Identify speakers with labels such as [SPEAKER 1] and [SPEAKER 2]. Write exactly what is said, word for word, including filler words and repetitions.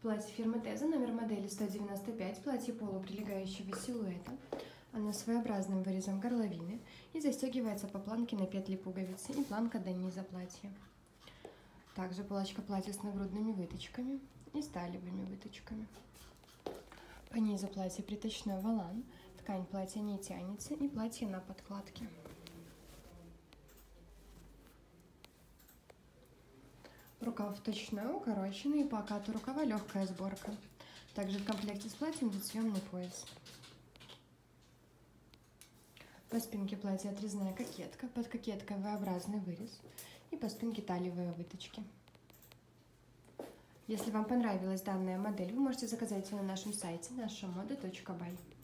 [SPEAKER 1] Платье фирмы Теза, номер модели сто девяносто пять, платье полуприлегающего силуэта. Оно своеобразным вырезом горловины и застегивается по планке на петли пуговицы и планка до низа платья. Также полочка платья с нагрудными выточками и сталевыми выточками. По низу платья приточной волан, ткань платья не тянется и платье на подкладке. Рукав вточной, укороченный, и по окату рукава легкая сборка. Также в комплекте с платьем идет съемный пояс. По спинке платья отрезная кокетка, под кокеткой V-образный вырез и по спинке талиевые выточки. Если вам понравилась данная модель, вы можете заказать ее на нашем сайте наша мода точка бай.